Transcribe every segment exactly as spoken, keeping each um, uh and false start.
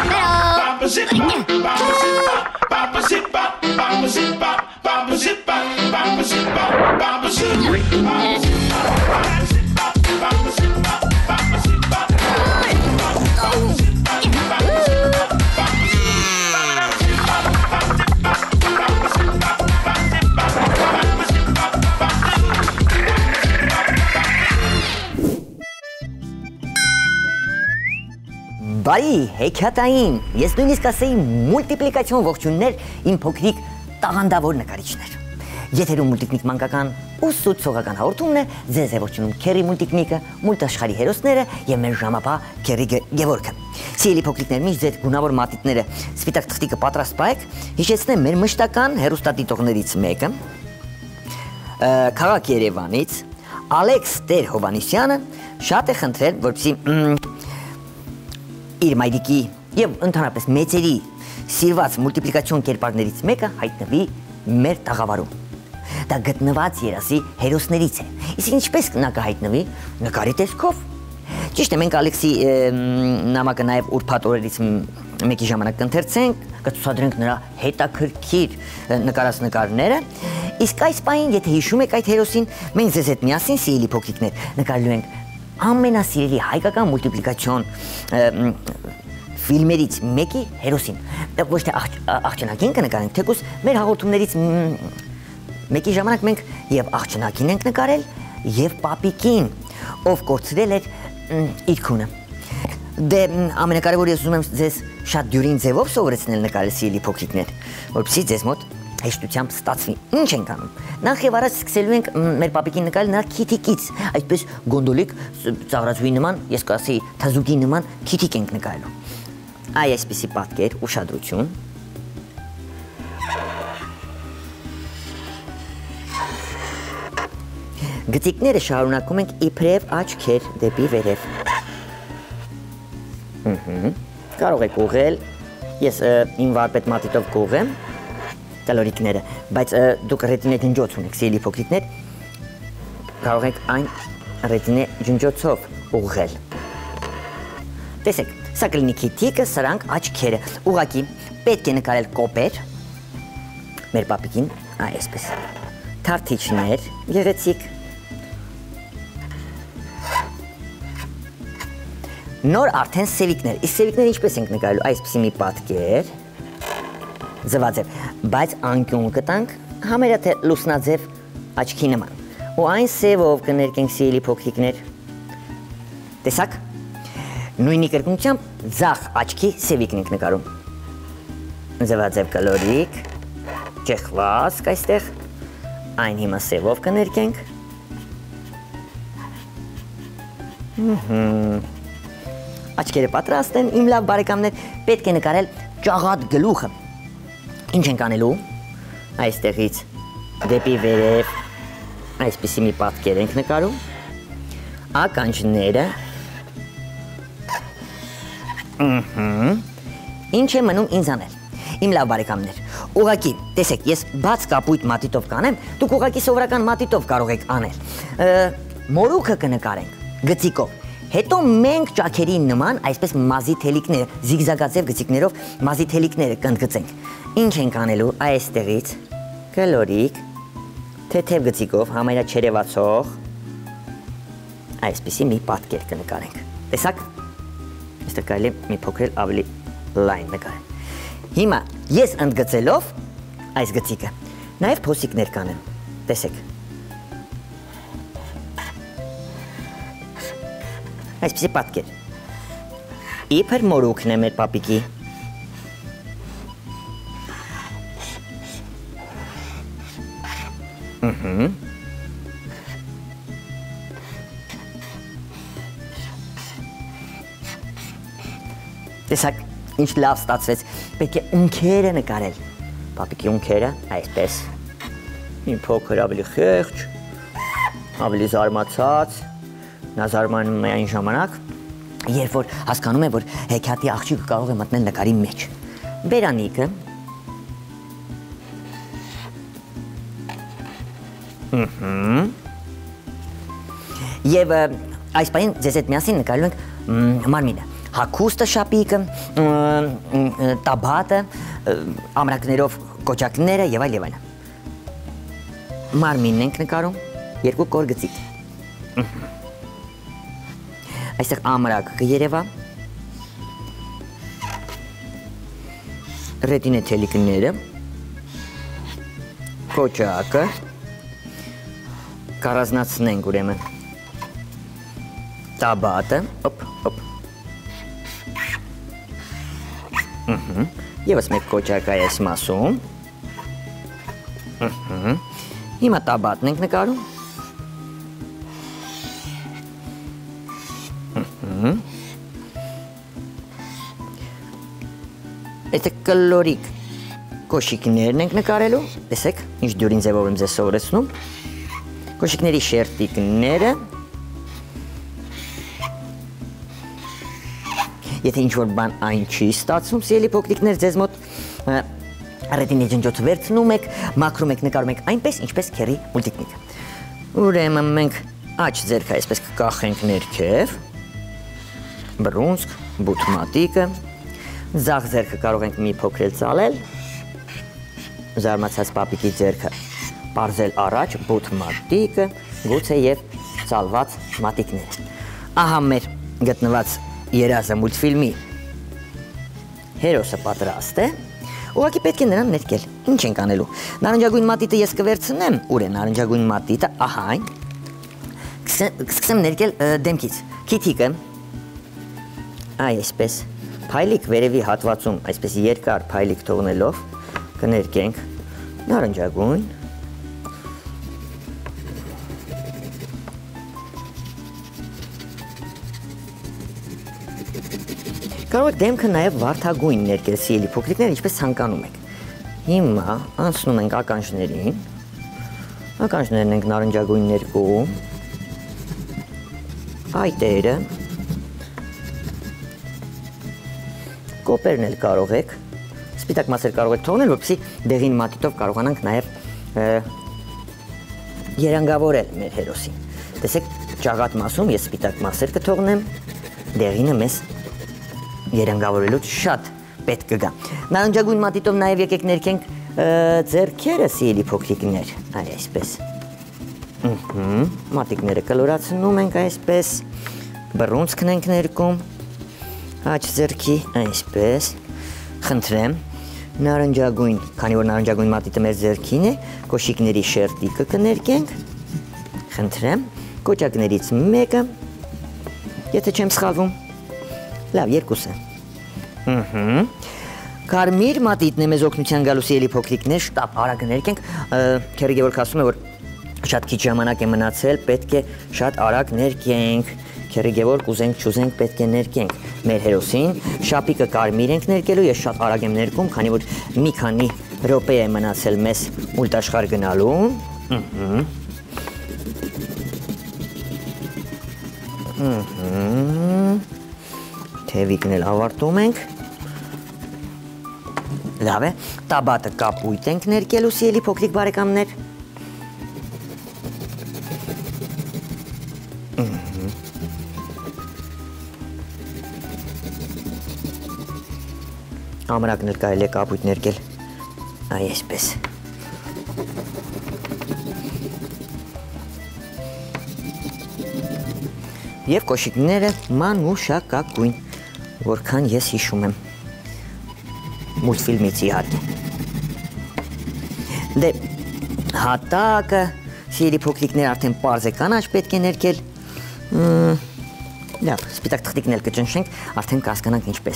Բարի, հեքիաթային, ես նույնիսկ ասեի մուլտիպլիկացիոն ողջույններ իմ փոքրիկ տաղանդավոր նկարիչներ։ Եթերում մուլտիկնիկ մանկական ու սուտ սողական հաղորդումն է, ձեզ է ողջունում Քերի մուլտիկնիկը, մուլտաշխարհի հերոսները եւ մեր ժամապահ Քերի Գևորգը։ Սիրելի փոքրիկներ, միշտ ձեր գունավոր մատիտները սպիտակ թղթիկը պատրաստ պահեք, հիշեցնեմ մեր մշտական հերոստատիտողներից մեկը, քաղաք Երևանից, Ալեքս Տեր Հովանեսյանը շատ է խնդրել, որպեսզի իր մայրիկի եւ ընդհանրապես մեծերի սիրված մուլտիպլիկացիոն կերպարներից մեկը հայտնվի մեր տաղավարում։ Դա գտնված երասի հերոսներից է։ Իսկ ինչպես նա կհայտնվի նկարի տեսքով։ Ճիշտ է, մենք Ալեքսի նամակը նաեւ ուրբաթ օրերից մեկի ժամանակ կընթերցենք, կցուցադրենք նրա հետաքրքիր նկարած նկարները։ Իսկ այս պահին, եթե հիշում եք այդ հերոսին, մենք ձեզ հետ միասին, սիրելի փոքրիկներ, նկարելու ենք ամենասիրելի հայկական մուլտիպլիկացիոն ֆիլմերից մեկի հերոսին։ Ոչ թե աղջնակին կնկարենք, թեկուզ մեր հաղորդումներից մեկի ժամանակ մենք եւ աղջնակին ենք նկարել եւ պապիկին, ով կորցրել էր իր քունը։ Դե ամենակարևորը ես ուզում եմ ձեզ շատ դյուրին ձևով սովորեցնել նկարել, սիրելի փոքրիկներ, որպեսզի ձեզ մոտ հեշտությամբ ստացվի։ Ինչ ենք անում։ Նախ եւ առաջ սկսելու ենք մեր պապիկին նկարել նրա քիթիկից, այսպես գոնդոլիկ ծաղրածուի նման, ես կասեի թազուկի նման քիթիկ ենք նկարելու։ Այ այսպեսի պատկեր, ուշադրություն։ Գծիկները շարունակում ենք իբրև աչքեր դեպի վերև։ Կարող եք ուղղել, ես իմ վարպետ մատիտով կուղղեմ կալորիկները, բայց դուք ռետինե ջնջոց ունեք, սիրելի փոքրիկներ, կարող եք այն ռետինե ջնջոցով ուղղել։ Տեսեք, սա կլինի քիթիկը, սրանք աչքերը, ուղղակի պետք է նկարել կոպեր, մեր պապիկին, այսպես, թարթիչներ, գեղեցիկ։ Նոր արդեն սևիկներ, իսկ սևիկները ինչպես ենք նկարելու, այսպեսի մի պատկեր, ձվաձև, բայց անկյուն կտանք համերա թե լուսնաձև աչքի նման ու այն սևով կներկենք, սիրելի փոքրիկներ։ Տեսակ, նույնի կրկնությամբ ձախ աչքի սևիկն ենք նկարում։ Ձվաձև կլորիկ, ճեղված այստեղ, այն հիմա սևով կներկենք։ Աչքերը պատրաստ են, իմ լավ բարեկամներ, պետք է նկարել ճաղատ գլուխը։ Ինչ ենք անելու, այստեղից դեպի վերև, այսպիսի մի պատկեր ենք նկարում, ականջները, ինչ է մնում ինձ անել, իմ լավ բարեկամներ, ուղղակի, տեսեք, ես բաց կապույտ մատիտով կանեմ, դուք ուղղակի սովորական մատիտով կարող եք անել, մորուքը կնկարենք, գծիկով, հետո մենք ճաքերի նման, այսպես մազի թելիկները, զիգզագաձև գծիկներով մազի թելիկները կընդգծենք։ Ինչ ենք անելու այստեղից, կլորիկ, թեթև գծիկով, համարյա չերևացող, այսպիսի մի պատկեր կնկարենք։ Տեսակ, այստեղ կարելի է մի փոքր ավելի լայն նկարել։ Հիմա ես ընդգծելով այս գծիկը, նաև փոսիկներ կանեմ, տեսեք։ Այսպիսի պատկեր։ Իբր մորուքն է մեր պապիկի։ Տեսակ, ինչ լավ ստացվեց, պետք է ունքերը նկարել։ Պապիկի ունքերը, այսպես, մի փոքր ավելի խեղճ, ավելի զարմացած, նա զարմանում է այն ժամանակ, երբ որ հասկանում է, որ հեքիաթի աղջիկը կարող է մտնել նկարի մեջ։ Բերանիկը, և այս պահին ձեզ հետ միասին նկարելու ենք մարմինը։ հագուստը շապիկը, տաբատը, ամրակներով կոճակները եւ այլ եւ այլն։ Մարմինն ենք նկարում, երկու կոր գծիկ։ Այստեղ ամրակ կերևա, ռետինե թելիկները, կոճակը, կառանձնացնենք ուրեմն տաբատը, օպ, օպ։ Եվս մեկ կոճակ այս մասում։ Հիմա տաբատն ենք նկարում։ Այստեղ կլորիկ կոշիկներն ենք նկարելու, տեսեք, ինչ դյուրին ձևով եմ ձեզ սովորեցնում։ Կոշիկների շերտիկները, եթե ինչ-որ բան այն չի ստացվում, սիրելի փոքրիկներ, ձեզ մոտ ռետինե ջնջոցը վերցնում եք, մաքրում եք, նկարում եք այնպես, ինչպես քերի մուլտիկնիկը։ Ուրեմն մենք աջ ձեռքը այսպես կկախենք ներքև, բռունցք, բութ մատիկը, ձախ ձեռքը կարող ենք մի փոքր էլ ծալել, զարմացած պապիկի ձեռքը պարզել առաջ, բութ մատիկը, գուցե եւ ծալված մատիկները։ Ահա մեր գտնված երազը մուլտֆիլմի հերոսը պատրաստ է, ուղղակի պետք է նրան ներկել։ Ինչ ենք անելու։ Նարնջագույն մատիտը ես կվերցնեմ, ուր է նարնջագույն մատիտը, ահա այն։ Կսկսեմ ներկել դեմքից։ Քիթիկը, այ այսպես, փայլիկ վերևի հատվածում, այսպես երկար փայլիկ թողնելով, կներկենք նարնջագույն, կարող եք դեմքը նաև վարդագույն ներկել, սիրելի փոքրիկներ, ինչպես ցանկանում եք։ Հիմա անցնում ենք ականջներին, ականջներն ենք նարնջագույն ներկում, այտերը, կոպերն էլ կարող եք, սպիտակ մասեր կարող եք թողնել, որպեսզի դեղին մատիտով կարողանանք նաև երանգավորել մեր հերոսին։ Տեսեք, ճաղատ մասում ես սպիտակ մասեր կթողնեմ, դեղինը մեզ երանգավորելուց շատ պետք կգա։ Նարնջագույն մատիտով նաև եկեք ներկենք ձեռքերը, սիրելի փոքրիկներ, այ այսպես։ Մատիկները կլորացնում ենք այսպես, բռունցքն ենք ներկում, աջ ձեռքի, այսպես, խնդրեմ, նարնջագույն, քանի որ նարնջագույն մատիտը մեր ձեռքին է, կոշիկների շերտիկը կներկենք, խնդրեմ, կոճակներից մեկը, եթե չեմ սխալվում, լավ, երկուսը։ Կարմիր մատիտն է մեզ օգնության գալու, սիրելի փոքրիկներ, շտապ արագ ներկենք, քերի Գևորգ ասում է, որ շատ քիչ ժամանակ է մնացել, պետք է շատ արագ ներկենք, քերի Գևորգ ուզենք չուզենք պետք է ներկենք մեր հերոսին, շապիկը կարմիր ենք ներկելու, ես շատ արագ եմ ներկում, քանի որ մի քանի րոպե է մնացել մեզ մուլտաշխարհ գնալու։ Թևիկն էլ ավարտում ենք, լավ է, տաբատը կապույտ ենք ներկելու, սիրելի փոքրիկ բարեկամներ։ Ամրակն էլ կարելի է կապույտ ներկել, այ այսպես։ Եվ կոշիկները մանուշակագույն, որքան ես հիշում եմ մուլտֆիլմից իհարկե։ Դե հատակը, սիրելի փոքրիկներ, արդեն պարզ է կանաչ պետք է ներկել։ Լավ, սպիտակ թղթիկն էլ կճնշենք, արդեն կհասկանանք ինչպես։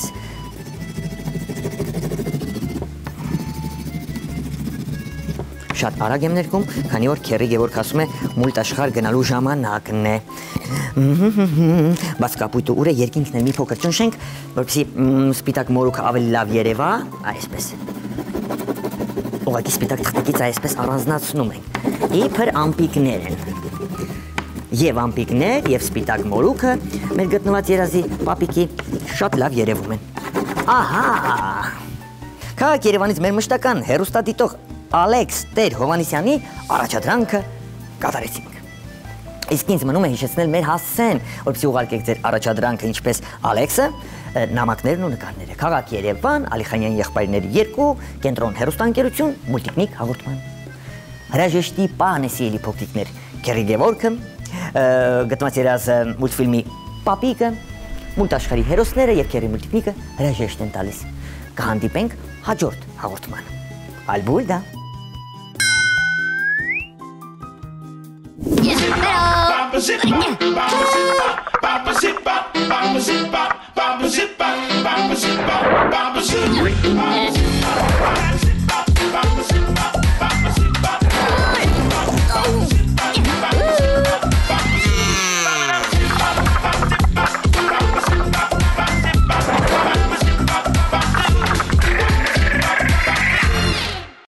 Շատ արագ եմ ներկում, քանի որ քերի Գևորգ ասում է մուլտաշխարհ գնալու ժամանակն է։ Բայց կապույտը ուր է, երկինքն էլ մի փոքր ճնշենք, որպեսզի սպիտակ մորուքը ավելի լավ երևա, այսպես։ Ուղղակի սպիտակ թղթիկից այսպես առանձնացնում ենք։ Իբր ամպիկներ են։ Եվ ամպիկներ, եւ սպիտակ մորուքը մեր գտնված երազի պապիկի շատ լավ երևում են։ Ահա։ Քաղաք Երևանից մեր մշտական հեռուստադիտող Ալեքս Տեր Հովհաննիսյանի առաջադրանքը կատարեցինք։ Իսկ ինձ մնում է հիշեցնել մեր հասցեն, որպեսզի ուղարկեք ձեր առաջադրանքը ինչպես Ալեքսը, նամակներն ու նկարները։ Քաղաք Երևան, Ալիխանյան եղբայրների երկու, կենտրոն հեռուստաընկերություն, մուլտիկնիկ հաղորդման։ Հրաժեշտի պահն է սիրելի փոքրիկներ, Քերի Գևորգը, գտնված երազ մուլտֆիլմի Պապիկը, մուլտաշխարհի հերոսները եւ Քերի մուլտիկնիկը հրաժեշտ են տալիս։ Կհանդիպենք հաջորդ հաղորդման։ Ալբուլդա։ Yes,